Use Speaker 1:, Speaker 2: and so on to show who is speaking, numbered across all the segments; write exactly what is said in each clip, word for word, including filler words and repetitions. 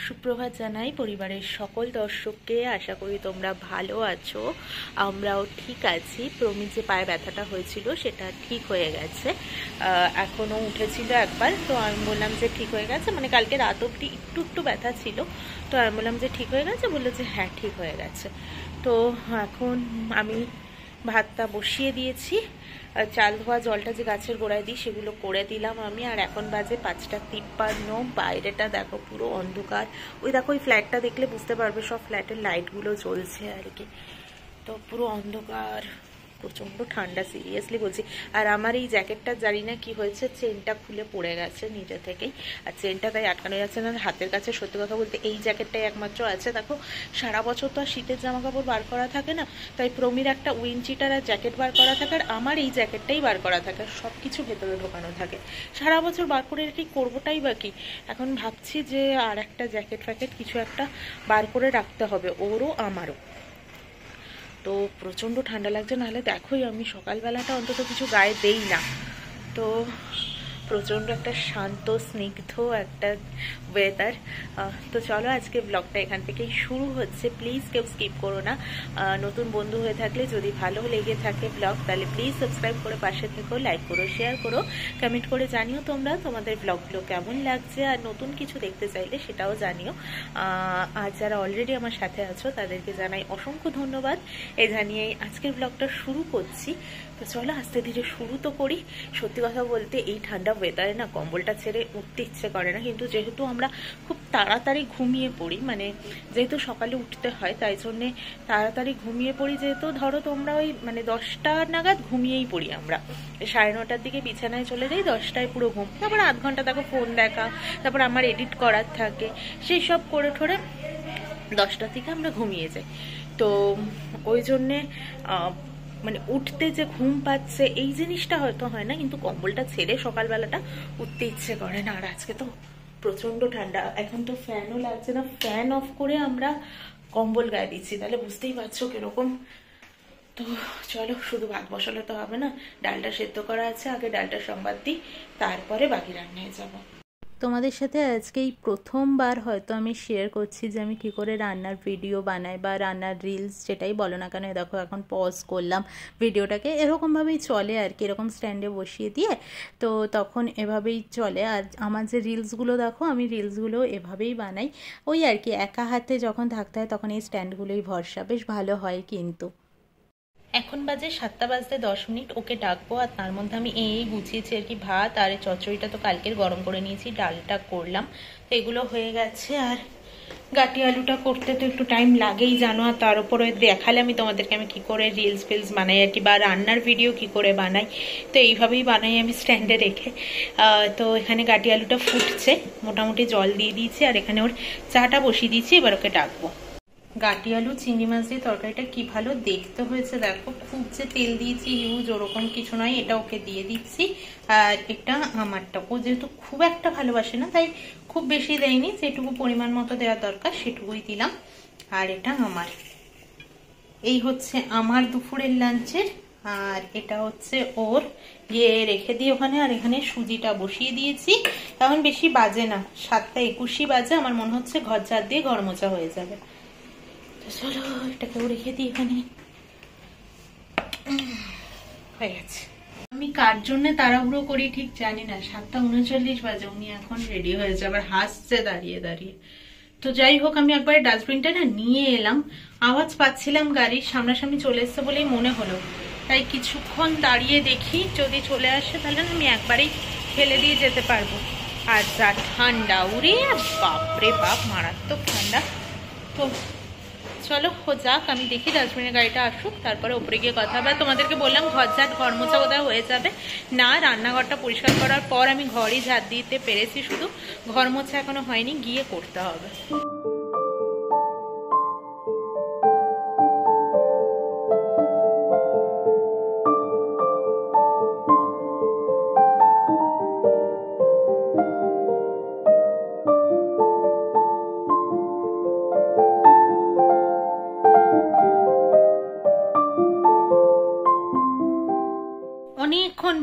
Speaker 1: সুপ্রভাত জানাই পরিবারের সকল দর্শককে। আশা করি তোমরা ভালো আছো, আমরাও ঠিক আছি। প্রমির যে পায়ে ব্যথাটা হয়েছিল সেটা ঠিক হয়ে গেছে, এখনও উঠেছিল একবার। তো আমি বললাম যে ঠিক হয়ে গেছে, মানে কালকে রাত অবধি একটু একটু ব্যথা ছিল। তো আমি বললাম যে ঠিক হয়ে গেছে, বললো যে হ্যাঁ ঠিক হয়ে গেছে। তো এখন আমি ভাতটা বসিয়ে দিয়েছি, চাল ধোয়া জলটা যে গাছের গোড়ায় দিই সেগুলো করে দিলাম আমি। আর এখন বাজে পাঁচটা তিপ্পান্ন। বাইরেটা দেখো পুরো অন্ধকার। ওই দেখো ওই ফ্ল্যাটটা দেখলে বুঝতে পারবে, সব ফ্ল্যাটের লাইটগুলো জ্বলছে আর কি। তো পুরো অন্ধকার, প্রচণ্ড ঠান্ডা, সিরিয়াসলি বলছি। আর আমার এই জ্যাকেটটা জানি না কি হয়েছে, চেনটা খুলে পড়ে গেছে নিজে থেকেই। আর চেনটা তাই আটকানো যাচ্ছে না হাতের কাছে। সত্যি কথা বলতে এই জ্যাকেটটাই একমাত্র আছে। দেখো সারা বছর তো আর শীতের জামা কাপড় বার করা থাকে না, তাই প্রমির একটা উইনচিটার আর জ্যাকেট বার করা থাকে, আর আমার এই জ্যাকেটটাই বার করা থাকে। সব কিছু ভেতরে ঢোকানো থাকে। সারা বছর বার করে কি করবোটাই বা কি। এখন ভাবছি যে আর একটা জ্যাকেট ফ্যাকেট কিছু একটা বার করে রাখতে হবে, ওরও আমারও। তো প্রচণ্ড ঠান্ডা লাগছে, নাহলে দেখোই আমি সকালবেলাটা অন্তত কিছু গায়ে দেই না। তো প্রচণ্ড একটা শান্ত স্নিগ্ধ একটা ওয়েদার। তো চলো আজকে ব্লগটা এখান থেকেই শুরু হচ্ছে। প্লিজ কেউ স্কিপ করো না। নতুন বন্ধু হয়ে থাকলে যদি ভালো লেগে থাকে ব্লগ, তাহলে প্লিজ সাবস্ক্রাইব করে পাশে থেকো, লাইক করো, শেয়ার করো, কমেন্ট করে জানিও তোমরা তোমাদের ব্লগগুলো কেমন লাগছে। আর নতুন কিছু দেখতে চাইলে সেটাও জানিও। আর যারা অলরেডি আমার সাথে আছো তাদেরকে জানাই অসংখ্য ধন্যবাদ। এ জানিয়েই আজকের ব্লগটা শুরু করছি। তো চলো আস্তে ধীরে শুরু তো করি। সত্যি কথা বলতে এই ঠান্ডা ওয়েদারে না কম্বলটা ছেড়ে উঠতে ইচ্ছে করে না, কিন্তু যেহেতু আমরা খুব তাড়াতাড়ি ঘুমিয়ে পড়ি, মানে যেহেতু সকালে উঠতে হয় তাই জন্যে তাড়াতাড়ি ঘুমিয়ে পড়ি। যেহেতু ধরো তোমরা ওই মানে দশটা নাগাদ ঘুমিয়েই পড়ি আমরা, সাড়ে নটার দিকে বিছানায় চলে যাই, দশটায় পুরো ঘুম। তারপর আধ ঘন্টা দেখো ফোন দেখা, তারপর আমার এডিট করার থাকে, সেই সব করে ঠোরে দশটার দিকে আমরা ঘুমিয়ে যাই। তো ওই জন্যে মানে উঠতে যে ঘুম পাচ্ছে এই জিনিসটা হয়তো হয় না, কিন্তু কম্বলটা ছেড়ে সকালবেলাটা উঠতে ইচ্ছে করে না। আর আজকে তো প্রচন্ড ঠান্ডা, এখন তো ফ্যানও লাগছে না, ফ্যান অফ করে আমরা কম্বল গায়ে দিচ্ছি, তাহলে বুঝতেই পারছো কিরকম। তো চলো, শুধু ভাত বসালে তো হবে না, ডালটা সেদ্ধ করা আছে, আগে ডালটা সংবাদ দিই, তারপরে বাকি রান্নায় যাবো। তোমাদের সাথে আজকে এই প্রথমবার হয়তো আমি শেয়ার করছি যে আমি কী করে রান্নার ভিডিও বানাই বা রান্নার রিলস যেটাই বলো না কেন। দেখো এখন পজ করলাম ভিডিওটাকে, এরকমভাবেই চলে আর কি, এরকম স্ট্যান্ডে বসিয়ে দিয়ে তো তখন এভাবেই চলে। আর আমার যে রিলসগুলো দেখো, আমি রিলসগুলো এভাবেই বানাই, ওই আর কি একা হাতে যখন থাকতে হয় তখন এই স্ট্যান্ডগুলোই ভরসা, বেশ ভালো হয় কিন্তু। এখন বাজে সাতটা বাজতে দশ মিনিট, ওকে ডাকবো। আর তার মধ্যে আমি এই গুছিয়েছি আর কি, ভাত আর চচ্চড়িটা তো কালকের গরম করে নিয়েছি, ডালটা করলাম, তো এগুলো হয়ে গেছে। আর গাটি আলুটা করতে তো একটু টাইম লাগেই জানো, আর তার উপরে দেখালে আমি তোমাদেরকে আমি কি করে রিলস ফিলস বানাই আর কি, বা রান্নার ভিডিও কি করে বানাই, তো এইভাবেই বানাই আমি স্ট্যান্ডে রেখে। তো এখানে গাটি আলুটা ফুটছে, মোটামুটি জল দিয়ে দিয়েছি, আর এখানে ওর চাটা বসিয়ে দিয়েছি, এবার ওকে ডাকবো। গাটি আলু চিংড়ি মাছ দিয়ে তরকারিটা কি ভালো দেখতে হয়েছে দেখো, খুব যে তেল দিয়েছি ইউজ ওরকম কিছু নয়। এটা ওকে দিয়ে দিচ্ছি, আর এটা আমারটা, ও যেহেতু খুব একটা ভালোবাসে না তাই খুব বেশি দেয়নি, যেটুকু পরিমাণ মতো দেওয়া দরকার সেটুকুই দিলাম। আর এটা আমার, এই হচ্ছে আমার দুপুরের লাঞ্চের। আর এটা হচ্ছে ওর, গিয়ে রেখে দিয়ে ওখানে। আর এখানে সুজিটা বসিয়ে দিয়েছি, এখন বেশি বাজে না, সাতটা একুশই বাজে। আমার মনে হচ্ছে ঘর ঝাড় দিয়ে ঘর মোছা হয়ে যাবে। চলো এটাকেও রেখে দিই এখানে, হয়ে গেছে। আমি কার জন্য তাড়াহুড়ো করি ঠিক জানি না, সাতটা উনচল্লিশ বাজে, উনি এখন রেডি হয়েছে, আবার হাসছে দাঁড়িয়ে দাঁড়িয়ে। তো যাই হোক, আমি একবার ডাস্টবিনটা না নিয়ে এলাম, আওয়াজ পাচ্ছিলাম গাড়ির, সামনাসামনি চলে এসছে বলেই মনে হলো, তাই কিছুক্ষণ দাঁড়িয়ে দেখি, যদি চলে আসে তাহলে আমি একবারেই ফেলে দিয়ে যেতে পারবো। আর যা ঠান্ডা, উড়ে বাপরে বাপ, মারাত্মক ঠান্ডা। তো চলো ও যাক, আমি দেখি ডাস্টবিনের গাড়িটা আসুক, তারপরে উপরে গিয়ে কথা হবে। তোমাদেরকে বললাম ঘর ঝাড় ঘর মোছা বোধহয় হয়ে যাবে না, রান্নাঘরটা পরিষ্কার করার পর আমি ঘরই ঝাড় দিতে পেরেছি, শুধু ঘর মোছা এখনো হয়নি, গিয়ে করতে হবে।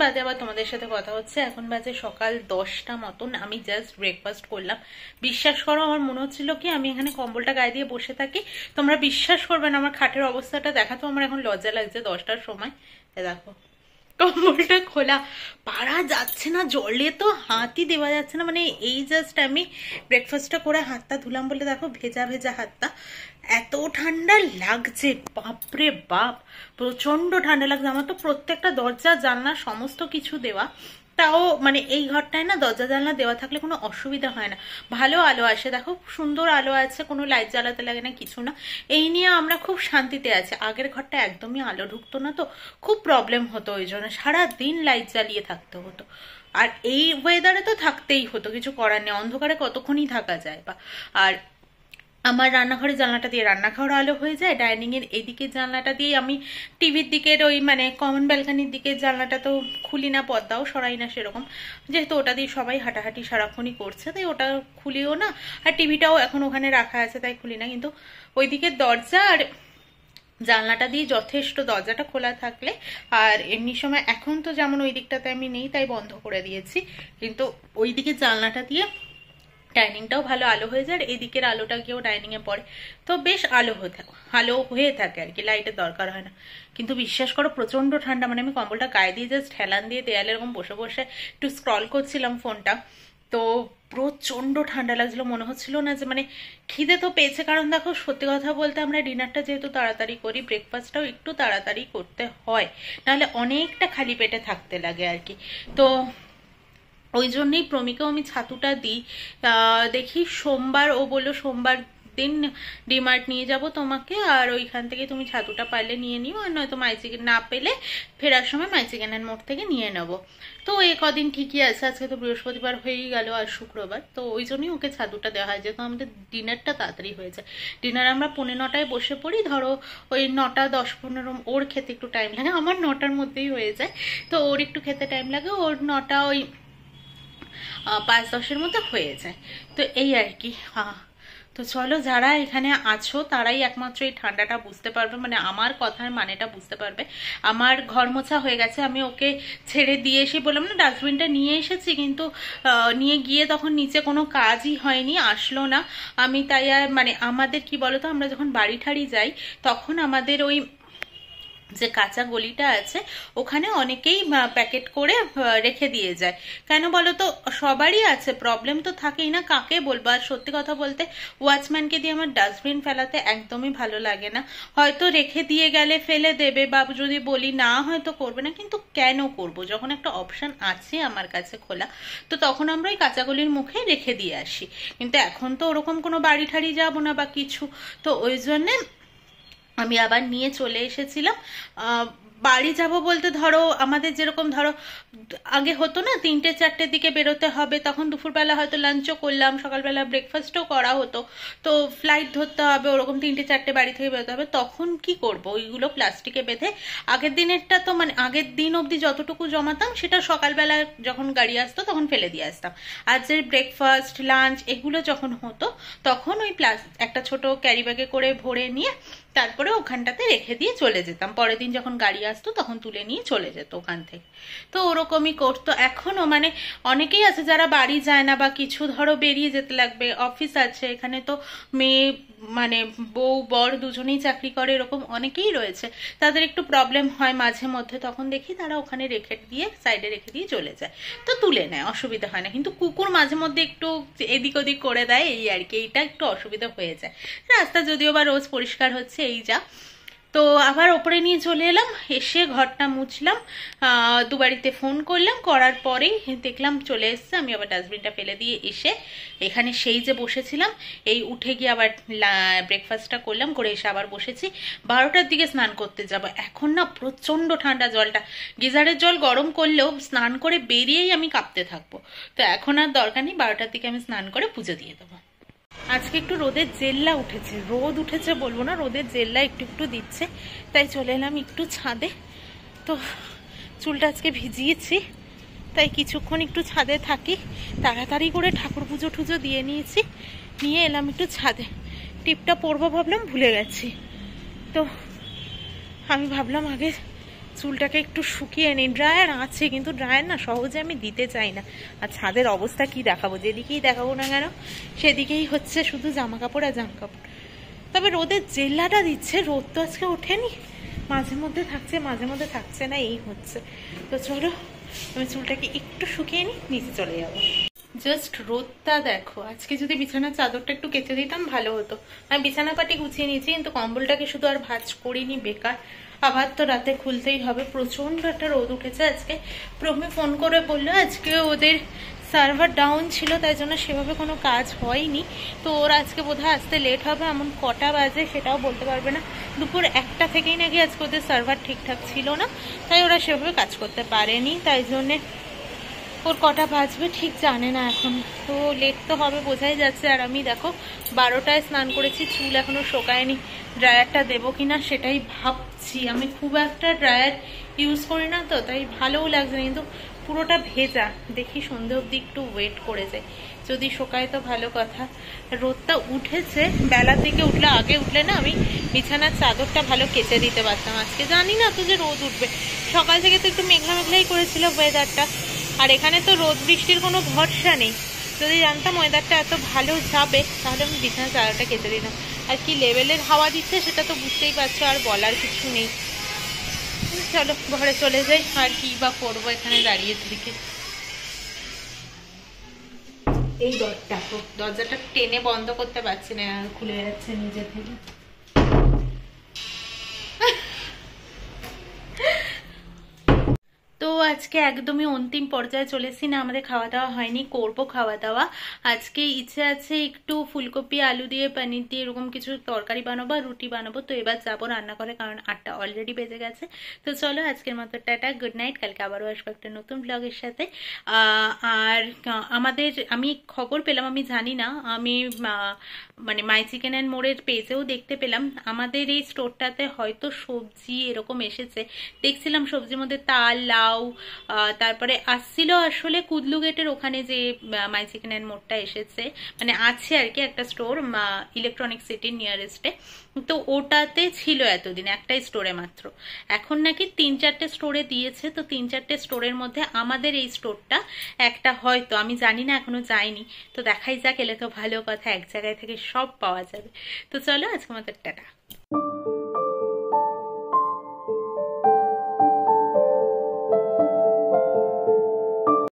Speaker 1: বাজে আবার তোমাদের সাথে কথা হচ্ছে। এখন বাজে সকাল দশটা মতন। আমি জাস্ট ব্রেকফাস্ট করলাম। বিশ্বাস করো আমার মনে হচ্ছিল কি আমি এখানে কম্বলটা গায়ে দিয়ে বসে থাকি। তোমরা বিশ্বাস করবে না আমার খাটের অবস্থাটা দেখা, তো আমার এখন লজ্জা লাগছে দশটার সময়। দেখো কম্বলটা খোলা, পারা যাচ্ছে না, জলে তো হাতই দেওয়া যাচ্ছে না। মানে এই জাস্ট আমি ব্রেকফাস্টটা করে হাতটা ধুলাম বলে দেখো ভেজা ভেজা হাতটা, এত ঠান্ডা লাগছে বাপরে বাপ, প্রচন্ড ঠান্ডা লাগছে। আমার তো প্রত্যেকটা দরজা জানলা সমস্ত কিছু দেওয়া, তাও মানে এই ঘরটায় না দরজা জানলা দেওয়া থাকলে কোনো অসুবিধা হয় না, ভালো আলো আসে। দেখো সুন্দর আলো আছে, কোনো লাইট জ্বালাতে লাগে না, কিছু না। এই নিয়ে আমরা খুব শান্তিতে আছি। আগের ঘরটা একদমই আলো ঢুকতো না, তো খুব প্রবলেম হতো, ওই জন্য সারাদিন লাইট জ্বালিয়ে থাকতে হতো। আর এই ওয়েদারে তো থাকতেই হতো, কিছু করার নেই, অন্ধকারে কতক্ষণই থাকা যায়। বা আর আমার রান্নাঘরের জানলাটা দিয়ে রান্নাঘর আলো হয়ে যায়, ডাইনিং এর এইদিকের জানলাটা দিয়ে আমি টিভির দিকের ওই মানে কমন ব্যালকানির দিকের জানলাটা তো খুলি না, পর্দাও সরাই না সেরকম, যেহেতু ওটা দিয়ে সবাই হাঁটাহাঁটি সারাক্ষণই করছে, তাই ওটা খুলিও না। আর টিভিটাও এখন ওখানে রাখা আছে তাই খুলি না। কিন্তু ওই দিকের দরজা আর জানলাটা দিয়ে যথেষ্ট, দরজাটা খোলা থাকলে। আর এমনি সময় এখন তো যেমন ওই দিকটাতে আমি নেই তাই বন্ধ করে দিয়েছি, কিন্তু ওই দিকে জানলাটা দিয়ে ডাইনিংটাও ভালো আলো হয়ে যায়, আর এদিকের আলোটা গিয়েও ডাইনিং এ পড়ে, তো বেশ আলো হয়ে থাকে, আলো হয়ে থাকে আর কি, লাইটের দরকার হয় না। কিন্তু বিশ্বাস করো প্রচন্ড ঠান্ডা। মানে আমি কম্বলটা গায়ে দিয়ে জাস্ট হেলান দিয়ে দেয়ালে এরকম বসে বসে একটু স্ক্রল করছিলাম ফোনটা, তো প্রচন্ড ঠান্ডা লাগছিল। মনে হচ্ছিল না যে মানে খিদে তো পেয়েছে, কারণ দেখো সত্যি কথা বলতে আমরা ডিনারটা যেহেতু তাড়াতাড়ি করি, ব্রেকফাস্টটাও একটু তাড়াতাড়ি করতে হয়, নাহলে অনেকটা খালি পেটে থাকতে লাগে আর কি। তো ওই জন্যই প্রমিকেও আমি ছাতুটা দিই। দেখি সোমবার ও বললো সোমবার দিন ডিমার্ট নিয়ে যাব তোমাকে, আর ওইখান থেকে তুমি ছাতুটা পারলে নিয়ে নিও, আর নয়তো মাই চিকেন না পেলে ফেরার সময় মাই চিকেনের মোড় থেকে নিয়ে নেবো। তো এই কদিন ঠিকই আছে, আজকে তো বৃহস্পতিবার হয়েই গেল আর শুক্রবার, তো ওই জন্যই ওকে ছাতুটা দেওয়া হয়, যেহেতু আমাদের ডিনারটা তাড়াতাড়ি হয়ে যায়। ডিনার আমরা পৌনে নটায় বসে পড়ি, ধরো ওই নটা দশ পনেরো, ওর খেতে একটু টাইম লাগে, আমার নটার মধ্যেই হয়ে যায়, তো ওর একটু খেতে টাইম লাগে, ওর নটা ওই পাঁচ দশের মধ্যে হয়ে যায়। তো এই আর কি। হ্যাঁ, তো চলো, যারা এখানে আছো তারাই একমাত্র এই ঠান্ডাটা বুঝতে পারবে, মানে আমার কথার মানেটা বুঝতে পারবে। আমার ঘর মোছা হয়ে গেছে, আমি ওকে ছেড়ে দিয়ে এসে বললাম না ডাস্টবিনটা নিয়ে এসেছি, কিন্তু নিয়ে গিয়ে তখন নিচে কোনো কাজই হয়নি, আসলো না। আমি তাই আর মানে আমাদের কি বলতো, আমরা যখন বাড়ি ঠাড়ি যাই তখন আমাদের ওই যে কাঁচা গলিটা আছে ওখানে অনেকেই প্যাকেট করে রেখে দিয়ে যায়। কেন বলো তো, সবারই আছে, প্রবলেম তো থাকেই না, কাকে বলবো। আর সত্যি কথা বলতে ওয়াচম্যানকে দিয়ে আমার ডাস্টবিন ফেলাতে একদমই ভালো লাগে না। হয়তো রেখে দিয়ে গেলে ফেলে দেবে, বা যদি বলি না হয়তো করবে না, কিন্তু কেন করব, যখন একটা অপশন আছে আমার কাছে খোলা, তো তখন আমরা ওই কাঁচা গলির মুখে রেখে দিয়ে আসি। কিন্তু এখন তো ওরকম কোনো বাড়ি ঠাড়ি যাবো না বা কিছু, তো ওই জন্যে আমি আবার নিয়ে চলে এসেছিলাম। বাড়ি যাব বলতে ধরো আমাদের যেরকম ধরো আগে হতো না, তিনটে চারটের দিকে বেরোতে হবে, তখন দুপুরবেলা হয়তো লাঞ্চও করলাম, সকালবেলা ব্রেকফাস্টও করা হতো, তো ফ্লাইট ধরতে হবে, ওরকম তিনটে চারটে বাড়ি থেকে বেরোতে হবে, তখন কি করব, ওইগুলো প্লাস্টিকে বেঁধে আগের দিনেরটা তো মানে আগের দিন অবধি যতটুকু জমাতাম সেটা সকালবেলা যখন গাড়ি আসতো তখন ফেলে দিয়ে আসতাম। আর যে ব্রেকফাস্ট লাঞ্চ এগুলো যখন হতো তখন ওই প্লাস একটা ছোট ক্যারি ব্যাগে করে ভরে নিয়ে তারপরে ওখানটাতে রেখে দিয়ে চলে যেতাম, পরের দিন যখন গাড়ি আসতো তখন তুলে নিয়ে চলে যেত ওখান থেকে। তো ওরকমই করতো। এখনো মানে অনেকেই আছে যারা বাড়ি যায় না বা কিছু, ধরো বেরিয়ে যেতে লাগবে, অফিস আছে, এখানে তো মেয়ে মানে বউ বর দুজনেই চাকরি করে, এরকম অনেকেই রয়েছে, তাদের একটু প্রবলেম হয় মাঝে মধ্যে, তখন দেখি তারা ওখানে রেখে দিয়ে সাইডে রেখে দিয়ে চলে যায়, তো তুলে নেয়, অসুবিধা হয় না। কিন্তু কুকুর মাঝে মধ্যে একটু এদিক ওদিক করে দেয়, এই আর কি, এইটা একটু অসুবিধা হয়ে যায়। রাস্তা যদিও বা রোজ পরিষ্কার হচ্ছে, এই যা। তো আবার ওপরে নিয়ে চলে এলাম, এসে ঘরটা মুছলাম, দুবারিতে ফোন করলাম, করার পরেই দেখলাম চলে এসছে। আমি আবার ডাস্টবিনটা ফেলে দিয়ে এসে এখানে সেই যে বসেছিলাম, এই উঠে গিয়ে আবার ব্রেকফাস্টটা করলাম, করে এসে আবার বসেছি। বারোটার দিকে স্নান করতে যাব। এখন না প্রচন্ড ঠান্ডা, জলটা গিজারের জল গরম করলেও স্নান করে বেরিয়েই আমি কাঁপতে থাকবো, তো এখন আর দরকার নেই, বারোটার দিকে আমি স্নান করে পুজো দিয়ে দেবো। আজকে একটু রোদের জেল্লা উঠেছে, রোদ উঠেছে বলবো না, রোদের জেল্লা একটু একটু দিচ্ছে, তাই চলে এলাম একটু ছাদে। তো চুলটা আজকে ভিজিয়েছি, তাই কিছুক্ষণ একটু ছাদে থাকি, তাড়াতাড়ি করে ঠাকুর পুজো টুজো দিয়ে নিয়েছি, নিয়ে এলাম একটু ছাদে। টিপটা পরবো ভাবলাম, ভুলে গেছি, তো আমি ভাবলাম আগে চুলটাকে একটু শুকিয়ে নিই। ড্রায়ার আছে কিন্তু ড্রায়ার না সহজে আমি দিতে চাই না। আর ছাদের অবস্থা কি দেখাবো, যেদিকেই দেখাবো না কেন সেদিকেই হচ্ছে শুধু জামা কাপড় আর জামা কাপড়। তবে রোদের জেল্লাটা দিচ্ছে, রোদ তো আজকে ওঠেনি, মাঝে মধ্যে থাকছে মাঝে মধ্যে থাকছে না, এই হচ্ছে। তো চলো আমি চুলটাকে একটু শুকিয়ে নিই, নিচে চলে যাবো। জাস্ট রোদটা দেখো। আজকে যদি বিছানার চাদরটা একটু কেচে দিতাম ভালো হতো। আমি বিছানা পাটি গুছিয়ে নিয়েছি কিন্তু কম্বলটাকে শুধু আর ভাঁজ করিনি, বেকার। আবার তো রাতে খুলতেই হবে। প্রচন্ড একটা রোদ উঠেছে আজকে। প্রমি ফোন করে বললো আজকে ওদের সার্ভার ডাউন ছিল, তাই জন্য সেভাবে কোনো কাজ হয়নি। তো ওরা আজকে বোধহয় আসতে লেট হবে। এমন কটা বাজে সেটাও বলতে পারবে না। দুপুর একটা থেকেই নাকি আজকে ওদের সার্ভার ঠিকঠাক ছিল না, তাই ওরা সেভাবে কাজ করতে পারেনি। তাই জন্যে ওর কটা বাজবে ঠিক জানে না এখন। তো লেট তো হবে বোঝাই যাচ্ছে। আর আমি দেখো বারোটায় স্নান করেছি, চুল এখনো শোকায়নি। ড্রায়ারটা দেবো কিনা সেটাই ভাবছি। আমি খুব একটা ড্রায়ার ইউজ করি না তো, তাই ভালোও লাগছে না, কিন্তু পুরোটা ভেজা। দেখি সন্ধে অবধি একটু ওয়েট করে যায়, যদি শোকায় তো ভালো কথা। রোদটা উঠেছে, বেলা থেকে উঠলে, আগে উঠলে না আমি বিছানার চাদরটা ভালো কেচে দিতে পারতাম। আজকে জানি না তো যে রোদ উঠবে। সকাল থেকে তো একটু মেঘলা মেঘলাই করেছিল ওয়েদারটা। আর এখানে তো রোদ বৃষ্টির কোনো ভরসা নেই। যদি জানতাম ওয়েদারটা এত ভালো যাবে তাহলে আমি বিছানার চাদরটা কেচে দিতাম। আর কি লেভেলের হাওয়া দিচ্ছে সেটা তো বুঝতেই পারছো, আর বলার কিছু নেই। চলো ঘরে চলে যাই, আর কি বা করবো এখানে দাঁড়িয়ে থেকে। এই দরজাটা দরজাটা টেনে বন্ধ করতে পারছি না, খুলে যাচ্ছে নিজে থেকে। তো আজকে একদমই অন্তিম পর্যায়ে চলেছি না, আমাদের খাওয়া দাওয়া হয়নি, করব খাওয়া দাওয়া। আজকে ইচ্ছে আছে একটু ফুলকপি আলু দিয়ে পনির দিয়ে এরকম কিছু তরকারি বানাবো আর রুটি বানাবো। তো এবার যাবো রান্না করে, কারণ আটটা অলরেডি বেজে গেছে। তো চলো আজকের মতো টাটা, গুড নাইট। কালকে আবারও আসবো একটা নতুন ব্লগের সাথে। আর আমাদের আমি খবর পেলাম, আমি জানি না, আমি মানে মাই চিকেন অ্যান্ড মোড়ের পেজেও দেখতে পেলাম আমাদের এই স্টোরটাতে হয়তো সবজি এরকম এসেছে। দেখছিলাম সবজির মধ্যে তাল, লাউ, তারপরে আসছিল আসলে কুদলু গেটের ওখানে যে মাই চিকেন অ্যান্ড মোড়টা এসেছে, মানে আছে আর কি একটা স্টোর ইলেকট্রনিক সিটির নিয়ারেস্টে। তো ওটাতে ছিল এতদিন একটাই স্টোরে মাত্র, এখন নাকি তিন চারটে স্টোরে দিয়েছে। তো তিন চারটে স্টোরের মধ্যে আমাদের এই স্টোরটা একটা, হয়তো আমি জানি না, এখনো যাইনি। তো দেখাই যাক, এলে তো ভালো কথা, এক জায়গায় থেকে সব পাওয়া যাবে। তো চলো আজকে আমাদের টাটা।